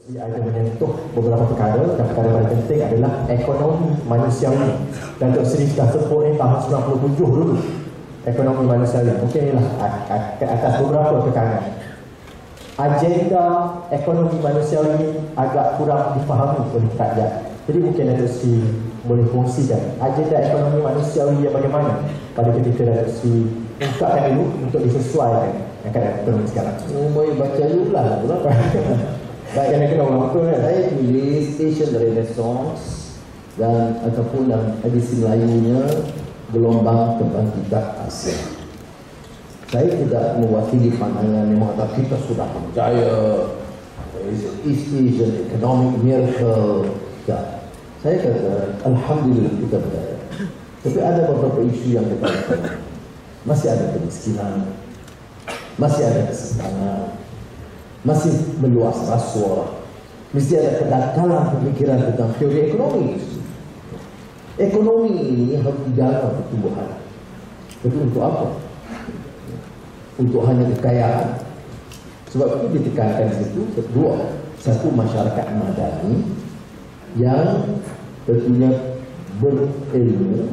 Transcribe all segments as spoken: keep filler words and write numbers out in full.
Ia ada menyentuh beberapa perkara, dan perkara paling penting adalah ekonomi manusiawi. Datuk Seri sudah sebut ni tahun sembilan puluh tujuh dulu, ekonomi manusiawi. Mungkin ialah ke atas beberapa tekangan. Agenda ekonomi manusiawi ini agak kurang difahami oleh rakyat. Jadi mungkin Datuk Seri boleh kongsikan agenda ekonomi manusiawi yang bagaimana pada ketika Datuk Seri ungkapkan dulu untuk disesuaikan dengan keadaan ekonomi sekarang. Oh, boleh baca dulu lah. Baik, kena kena orang betul kan? Saya tulis Station the Renaissance dan ataupun dalam edisi Melayunya Gelombang Kebangkitan Asia. Saya tidak mewakili pandangan yang mengatakan kita sudah berjaya, East Asian Economic Miracle. Ya. Saya kata Alhamdulillah kita berjaya. Tapi ada beberapa isu yang kita lakukan. Masih ada kemiskinan, masih ada kesenjangan, masih meluas rasuah, mesti ada kedangkalan pemikiran tentang teori ekonomi. Ekonomi ini harus dijaga pertumbuhan. Tapi untuk apa? Untuk hanya kekayaan. Sebab itu ditekankan di situ kedua, satu masyarakat madani yang tentunya berilmu,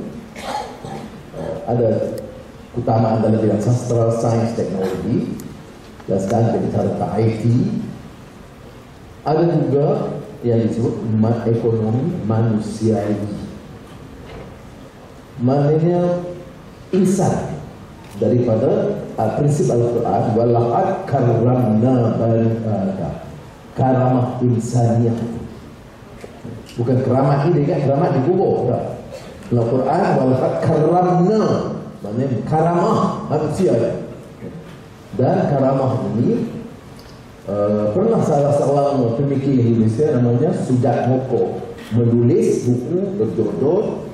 ada keutamaan dalam bidang sastra, sains, teknologi, dan sekarang kita bicara tentang I T. Ada juga yang disebut ekonomi manusiawi. Maknanya insan daripada uh, prinsip Al-Quran, walaqad karramna bani Adam, karamah insaniyah. Bukan keramat ini kan, keramat di kubur. Al-Quran walaqad karramna, maknanya karamah manusia. Dan karamah ini uh, pernah salah seorang pemikir Indonesia namanya Sudat Moko menulis buku berjudul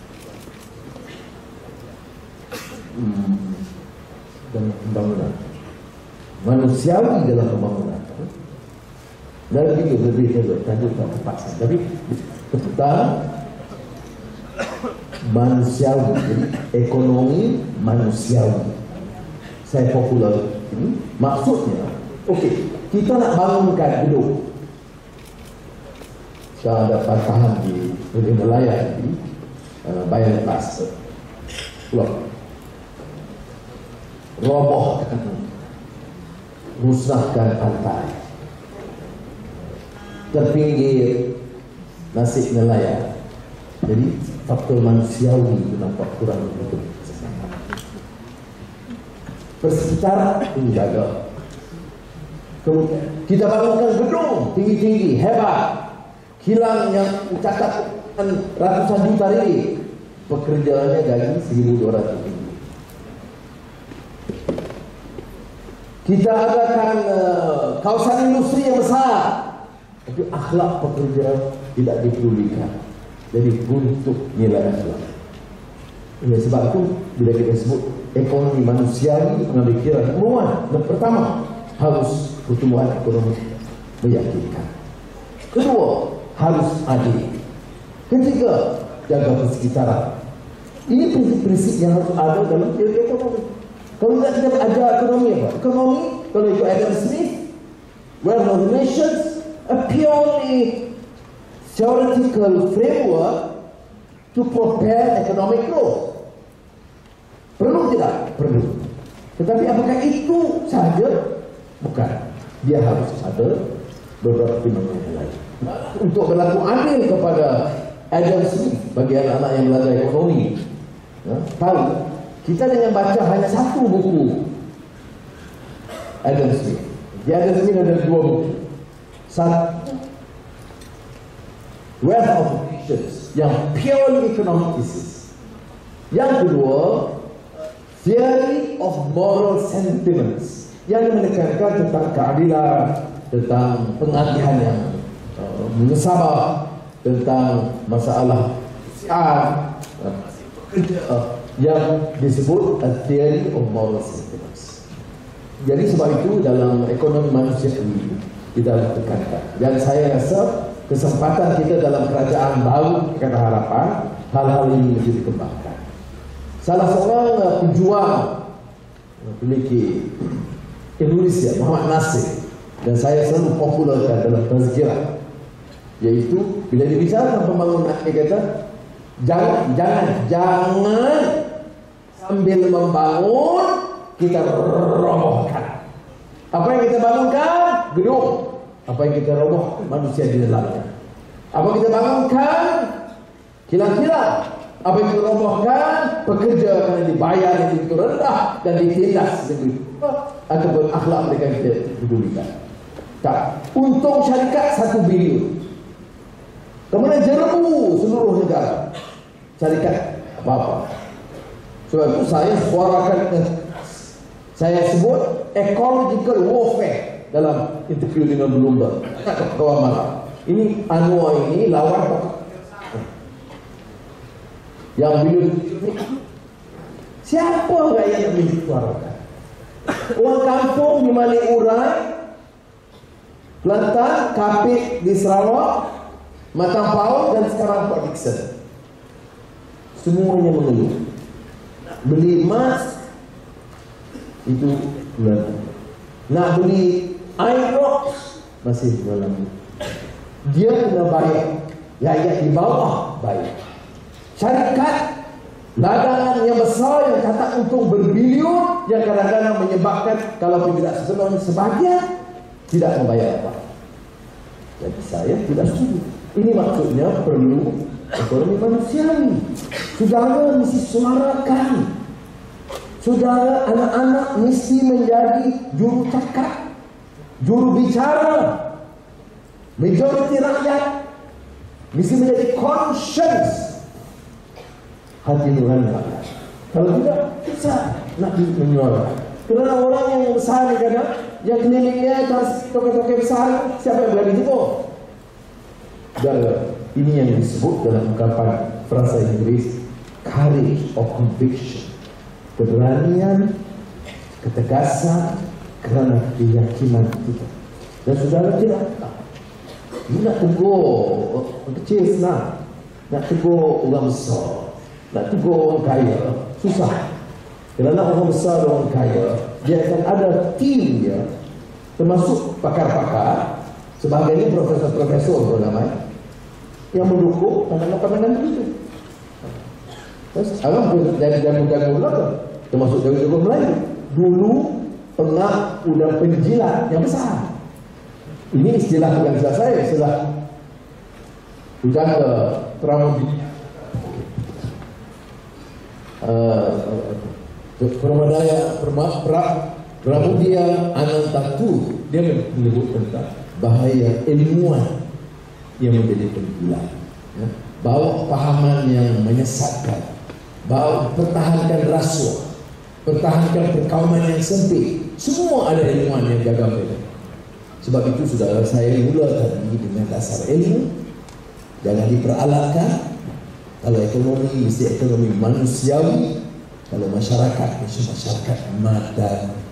hmm, dalam pembangunan manusiawi dalam pembangunan. Dan begitu lebih dari tajuk tak tepat, tapi tentang manusiawi, jadi ekonomi manusiawi. Saya popular ini maksudnya, okey, kita nak bangunkan gedung. Saya ada patahan di Negeri Melayu di uh, Bayan Lepas, Pulau robohkan, musnahkan pantai, terpinggir nasib nelayan. Jadi faktor manusiawi itu nampak kurang begitu. Persekitaran dijaga. Kemudian kita bangunkan gedung tinggi-tinggi, hebat, kilang yang mencatatkan ratusan juta ringgit, pekerjaannya gaji seribu dua ratus ringgit. Kita adakan uh, kawasan industri yang besar, tapi akhlak pekerja tidak dipedulikan. Jadi buntuk nilai akhlak. Ya, sebab itu bila kita sebut ekonomi manusiawi mengambil kira keperluan, yang pertama harus pertumbuhan ekonomi meyakinkan. Kedua, harus adil. Ketiga, jaga persekitaran. Ini prinsip-prinsip yang harus ada dalam teori ekonomi. Kalau tidak kita ajar ekonomi apa? Ekonomi, kalau ikut Adam Smith, well-known nations, a purely theoretical framework to prepare economic growth. Perlu tidak? Perlu. Tetapi apakah itu sahaja? Bukan. Dia harus ada beberapa pertimbangan yang lain. Untuk berlaku adil kepada Adam Smith bagi anak-anak yang belajar ekonomi, ya, tahu kita dengan baca hanya satu buku Adam Smith. Di Adam Smith ada dua buku. Satu, Wealth of Nations, yang purely economic thesis. Yang kedua, Theory of Moral Sentiments, yang menekankan tentang keadilan, tentang pengabdian yang uh, mengesabah, tentang masalah kesiaan, uh, yang disebut a Theory of Moral Sentiments. Jadi sebab itu dalam ekonomi manusia ini kita tekankan. Dan saya rasa kesempatan kita dalam kerajaan baru Kata Harapan, hal-hal ini mesti dikembangkan. Salah seorang pejuang memiliki Indonesia, Muhammad Nasir, dan saya selalu popularkan dalam tazkirah, yaitu bila dibicarakan pembangunan, dia kata jangan jangan jangan sambil membangun kita robohkan. Apa yang kita bangunkan? Gedung. Apa yang kita roboh? Manusia di dalamnya. Apa yang kita bangunkan? Kilang-kilang. Apa yang kita robohkan? Pekerja akan dibayar yang begitu rendah dan ditindas begitu, ataupun akhlak mereka yang tidak pedulikan. Tak. Untung syarikat satu bilion. Kemudian jerbu seluruh negara. Syarikat apa-apa. Sebab itu saya suarakan, saya sebut ecological warfare dalam interview dengan Bloomberg. Kawan malam. Ini Anwar ini lawan yang bilion. Siapa rakyat yang disuarakan? Orang kampung di Malik Urai, Kelantan, Kapit di Sarawak, Matang Paut dan sekarang Port Dickson. Semuanya mengeluh. Beli emas itu bulan. Nak beli Aerox masih bulan. Dia kena bayar. Rakyat di bawah bayar. Syarikat ladangan yang besar yang kata untung berbilion, yang kadang-kadang menyebabkan kalau tidak sesuai sebahagian tidak membayar apa. Jadi saya tidak setuju. Ini maksudnya perlu ekonomi manusiawi. Saudara mesti suarakan. Saudara anak-anak mesti menjadi juru cakap, juru bicara. Majoriti rakyat mesti menjadi conscience hati nurani rakyat. Kalau tidak, susah nak menyuarakan. Kerana orang yang besar kadang yang kelilingnya tokoh-tokoh besar, siapa yang berani itu? Dan ini yang disebut dalam ungkapan frasa Inggeris, courage of conviction, keberanian, ketegasan kerana keyakinan kita. Dan saudara tidak ini nak tegur orang kecil senang, nak tegur orang besar, nak tegur orang kaya susah. Kerana orang besar dan orang kaya, dia akan ada tim dia, termasuk pakar-pakar, sebagainya profesor-profesor bernama yang mendukung pandangan-pandangan begitu. Terus orang dari jago-jago belakang, termasuk jago-jago Melayu, dulu pengak udang penjilat yang besar. Ini istilah bukan istilah saya, istilah udang ke Pramudia. Pramadaya Pramudia Anantatu, dia menyebut tentang bahaya ilmuwan yang menjadi penggila, ya. Bawa pahaman yang menyesatkan, bawa pertahankan rasuah, pertahankan perkauman yang sempit. Semua ada ilmuwan yang gagal mereka. Sebab itu saudara, saya mula tadi dengan dasar ilmu, jangan diperalatkan. Kalau ekonomi mesti ekonomi manusiawi, kalau masyarakat mesti masyarakat madan.